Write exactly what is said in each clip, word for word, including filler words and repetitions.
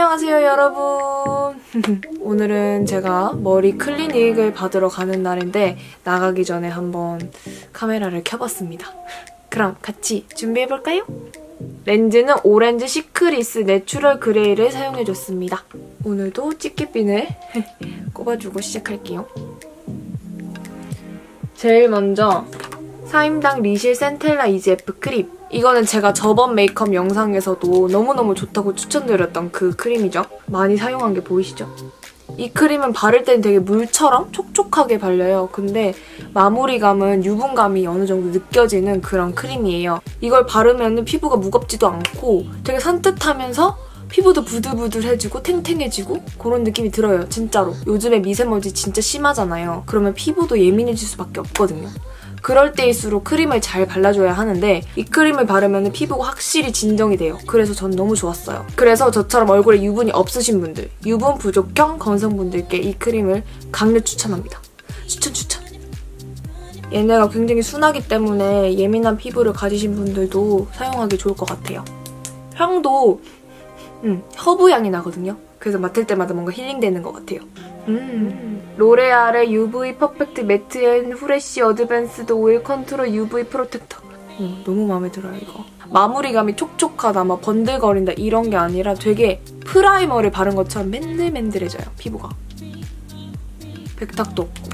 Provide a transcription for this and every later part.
안녕하세요 여러분. 오늘은 제가 머리 클리닉을 받으러 가는 날인데 나가기 전에 한번 카메라를 켜봤습니다. 그럼 같이 준비해볼까요? 렌즈는 오렌지 시크리스 내추럴 그레이를 사용해줬습니다. 오늘도 찍기핀을 꼽아주고 시작할게요. 제일 먼저 사임당 리실 센텔라 이지에프 크림. 이거는 제가 저번 메이크업 영상에서도 너무너무 좋다고 추천드렸던 그 크림이죠. 많이 사용한 게 보이시죠? 이 크림은 바를 땐 되게 물처럼 촉촉하게 발려요. 근데 마무리감은 유분감이 어느 정도 느껴지는 그런 크림이에요. 이걸 바르면 피부가 무겁지도 않고 되게 산뜻하면서 피부도 부들부들해지고 탱탱해지고 그런 느낌이 들어요. 진짜로. 요즘에 미세먼지 진짜 심하잖아요. 그러면 피부도 예민해질 수밖에 없거든요. 그럴 때일수록 크림을 잘 발라줘야 하는데 이 크림을 바르면 피부가 확실히 진정이 돼요. 그래서 전 너무 좋았어요. 그래서 저처럼 얼굴에 유분이 없으신 분들, 유분 부족형 건성분들께 이 크림을 강력 추천합니다. 추천 추천! 얘네가 굉장히 순하기 때문에 예민한 피부를 가지신 분들도 사용하기 좋을 것 같아요. 향도 음, 허브 향이 나거든요. 그래서 맡을 때마다 뭔가 힐링되는 것 같아요. 음. 로레알의 유브이 퍼펙트 매트 앤 후레쉬 어드밴스드 오일 컨트롤 유브이 프로텍터. 음, 너무 마음에 들어요, 이거. 마무리감이 촉촉하다, 막 번들거린다 이런 게 아니라 되게 프라이머를 바른 것처럼 맨들맨들해져요, 피부가. 백탁도 없고.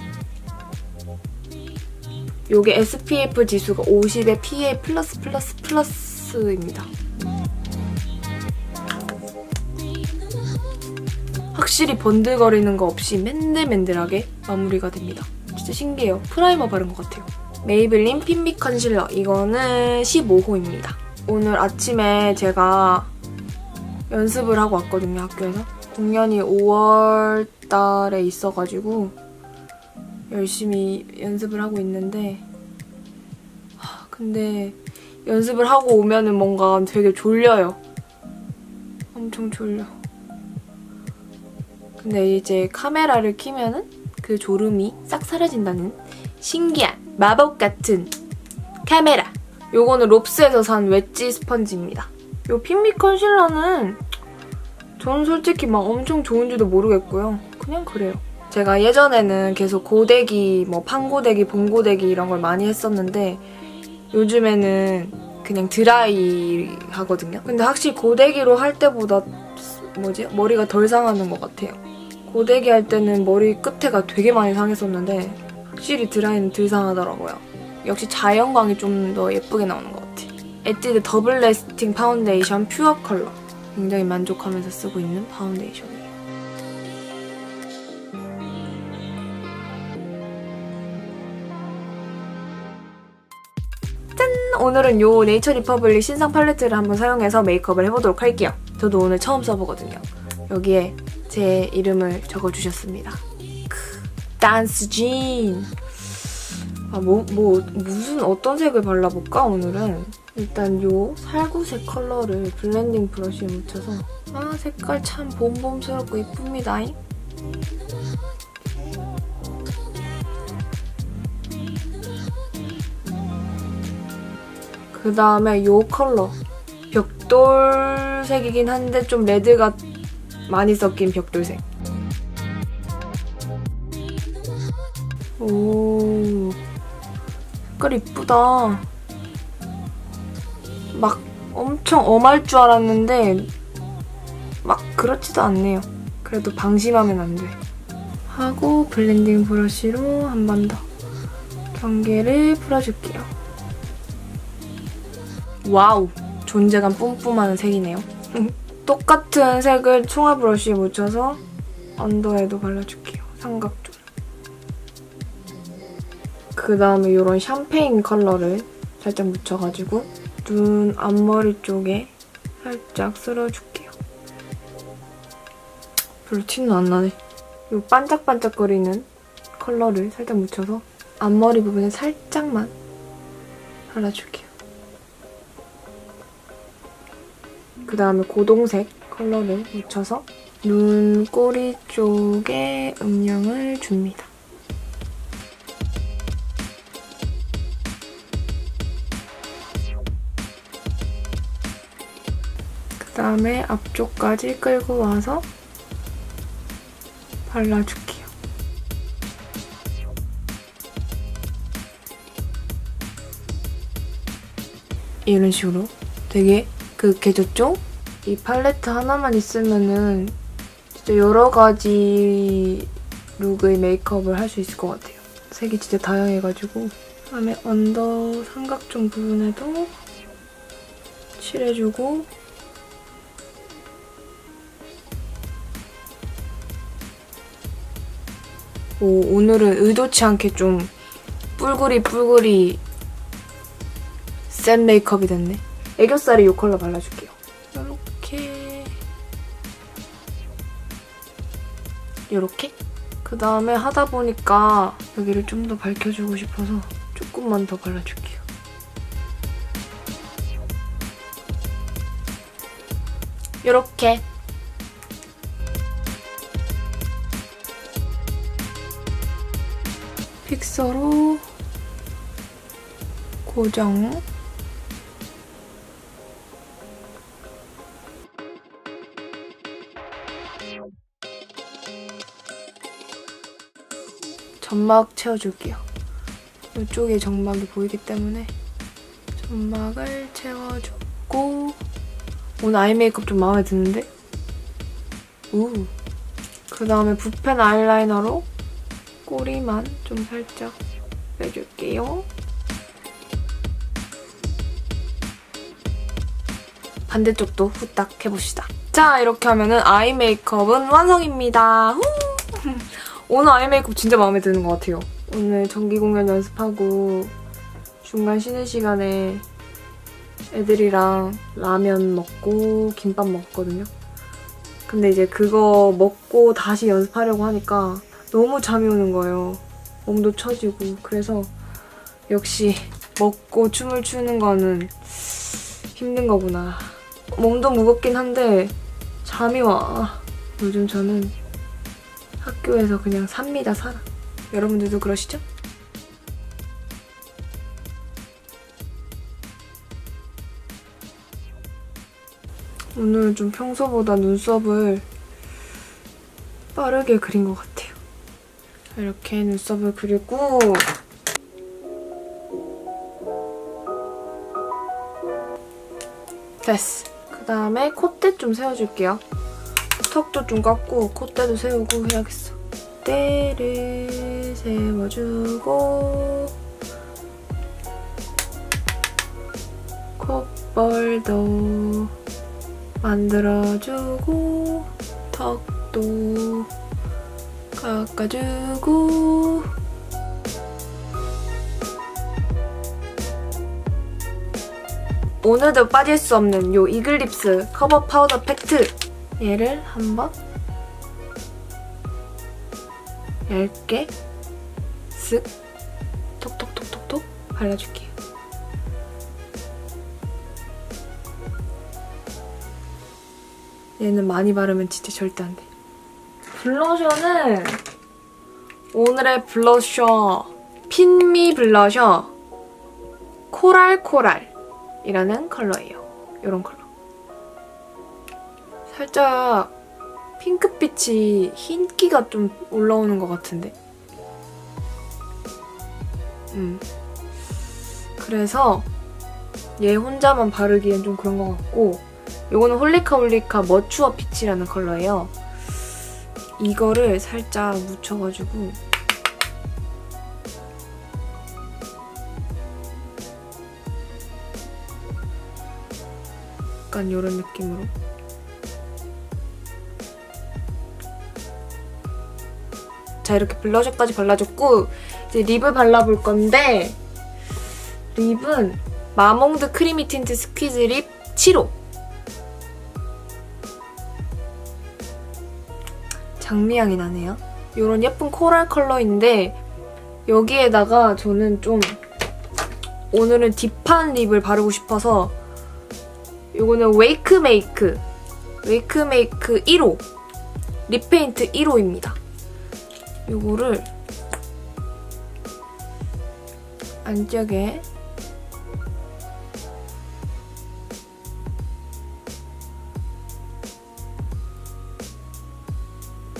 요게 에스피에프 지수가 오십에 피에이 플러스 플러스 플러스입니다. 확실히 번들거리는 거 없이 맨들맨들하게 마무리가 됩니다. 진짜 신기해요. 프라이머 바른 것 같아요. 메이블린 핀밋 컨실러. 이거는 십오 호입니다. 오늘 아침에 제가 연습을 하고 왔거든요, 학교에서. 공연이 오월 달에 있어가지고 열심히 연습을 하고 있는데 하, 근데 연습을 하고 오면은 뭔가 되게 졸려요. 엄청 졸려. 근데 이제 카메라를 켜면은 그 졸음이 싹 사라진다는 신기한 마법 같은 카메라. 요거는 롭스에서 산 웨지 스펀지입니다. 요 핀밋 컨실러는 저는 솔직히 막 엄청 좋은지도 모르겠고요. 그냥 그래요. 제가 예전에는 계속 고데기, 뭐 판고데기, 봄고데기 이런 걸 많이 했었는데 요즘에는 그냥 드라이 하거든요. 근데 확실히 고데기로 할 때보다 뭐지? 머리가 덜 상하는 것 같아요. 고데기 할 때는 머리 끝에가 되게 많이 상했었는데 확실히 드라이는 덜 상하더라고요. 역시 자연광이 좀 더 예쁘게 나오는 것 같아요. 에뛰드 더블 레스팅 파운데이션 퓨어 컬러. 굉장히 만족하면서 쓰고 있는 파운데이션이에요. 짠! 오늘은 요 네이처 리퍼블릭 신상 팔레트를 한번 사용해서 메이크업을 해보도록 할게요. 저도 오늘 처음 써보거든요. 여기에 제 이름을 적어주셨습니다. 댄스진. 아, 뭐, 뭐, 무슨, 어떤 색을 발라볼까, 오늘은? 일단 요 살구색 컬러를 블렌딩 브러쉬에 묻혀서 아, 색깔 참 봄봄스럽고 예쁩니다. 그 다음에 요 컬러. 벽돌색이긴 한데 좀 레드가 많이 섞인 벽돌색. 오, 색깔 이쁘다. 막 엄청 엄할 줄 알았는데 막 그렇지도 않네요. 그래도 방심하면 안 돼. 하고 블렌딩 브러쉬로 한 번 더 경계를 풀어줄게요. 와우! 존재감 뿜뿜하는 색이네요. 똑같은 색을 총알 브러쉬에 묻혀서 언더에도 발라줄게요. 삼각존. 그 다음에 이런 샴페인 컬러를 살짝 묻혀가지고 눈 앞머리 쪽에 살짝 쓸어줄게요. 별로 티는 안 나네. 이 반짝반짝거리는 컬러를 살짝 묻혀서 앞머리 부분에 살짝만 발라줄게요. 그 다음에 고동색 컬러를 묻혀서 눈 꼬리 쪽에 음영을 줍니다. 그 그다음에 앞쪽까지 끌고 와서 발라줄게요. 이런 식으로 되게 그윽해졌죠? 이 팔레트 하나만 있으면은 진짜 여러 가지 룩의 메이크업을 할 수 있을 것 같아요. 색이 진짜 다양해가지고. 그다음에 언더 삼각존 부분에도 칠해주고 오, 오늘은 의도치 않게 좀 뿔그리 뿔그리 센 메이크업이 됐네. 애교살에 이 컬러 발라줄게요. 이렇게 이렇게? 그 다음에 하다 보니까 여기를 좀 더 밝혀주고 싶어서 조금만 더 발라줄게요. 이렇게. 픽서로 고정. 점막 채워줄게요. 이쪽에 점막이 보이기 때문에 점막을 채워주고. 오늘 아이 메이크업 좀 마음에 드는데? 우. 그 다음에 붓펜 아이라이너로 꼬리만 좀 살짝 빼줄게요. 반대쪽도 후딱 해봅시다. 자, 이렇게 하면은 아이 메이크업은 완성입니다. 후! 오늘 아이 메이크업 진짜 마음에 드는 것 같아요. 오늘 정기 공연 연습하고 중간 쉬는 시간에 애들이랑 라면 먹고 김밥 먹었거든요. 근데 이제 그거 먹고 다시 연습하려고 하니까 너무 잠이 오는 거예요. 몸도 처지고. 그래서 역시 먹고 춤을 추는 거는 힘든 거구나. 몸도 무겁긴 한데 잠이 와. 요즘 저는 학교에서 그냥 삽니다, 살아. 여러분들도 그러시죠? 오늘 좀 평소보다 눈썹을 빠르게 그린 것 같아요. 이렇게 눈썹을 그리고 됐어. 그 다음에 콧대 좀 세워줄게요. 턱도 좀 깎고 콧대도 세우고 해야겠어. 콧대를 세워주고 콧볼도 만들어주고 턱도 깎아주고. 오늘도 빠질 수 없는 요 이글립스 커버 파우더 팩트! 얘를 한번 얇게 쓱 톡톡톡톡톡 발라줄게요. 얘는 많이 바르면 진짜 절대 안 돼. 블러셔는 오늘의 블러셔 핀미 블러셔 코랄코랄이라는 컬러예요. 이런 컬러. 살짝 핑크빛이 흰기가 좀 올라오는 것 같은데? 음. 그래서 얘 혼자만 바르기엔 좀 그런 것 같고, 이거는 홀리카 홀리카 머추어 피치라는 컬러예요. 이거를 살짝 묻혀가지고 약간 이런 느낌으로 자, 이렇게 블러셔까지 발라줬고 이제 립을 발라볼 건데, 립은 마몽드 크리미 틴트 스퀴즈 립 칠 호 장미향이 나네요. 이런 예쁜 코랄 컬러인데 여기에다가 저는 좀 오늘은 딥한 립을 바르고 싶어서 이거는 웨이크메이크 웨이크메이크 일 호 립 페인트 일 호입니다. 이거를 안쪽에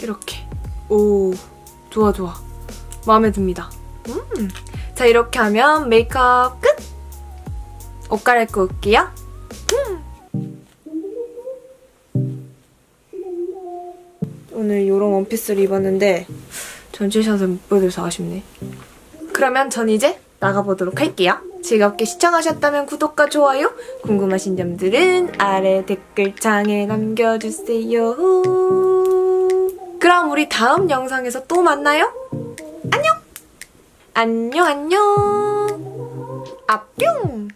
이렇게. 오, 좋아 좋아. 마음에 듭니다. 음. 자, 이렇게 하면 메이크업 끝! 옷 갈아입고 올게요. 음. 오늘 이런 원피스를 입었는데 전체샷을 못 보여줘서 아쉽네. 그러면 전 이제 나가보도록 할게요. 즐겁게 시청하셨다면 구독과 좋아요, 궁금하신 점들은 아래 댓글창에 남겨주세요. 그럼 우리 다음 영상에서 또 만나요. 안녕! 안녕 안녕! 아 뿅!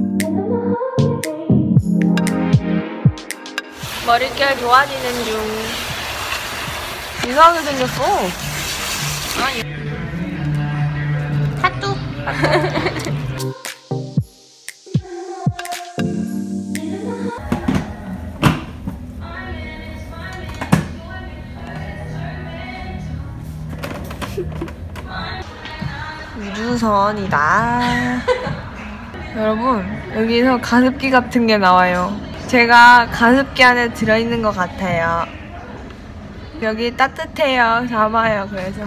머릿결 좋아지는 중. 이상하게 생겼어. 아니. 핫뚜. 우주선이다. 여러분, 여기서 가습기 같은 게 나와요. 제가 가습기 안에 들어있는 것 같아요. 여기 따뜻해요. 잡아요. 그래서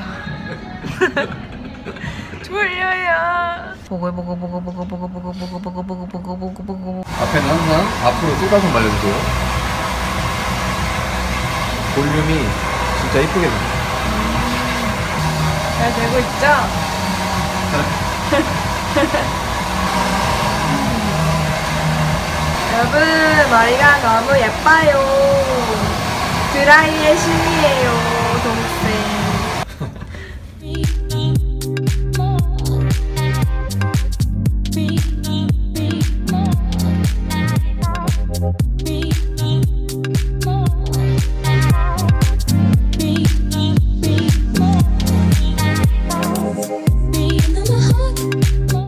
졸려요. 보고 보고 보고 보고 보고 보고 보고 보고 보고 보고 보고 보고. 앞에는 항상 앞으로 쏟아서 말려주세요. 볼륨이 진짜 이쁘게 나요. 잘 되고 있죠? 여러분, 머리가 너무 예뻐요. 드라이의 신이에요, 동생.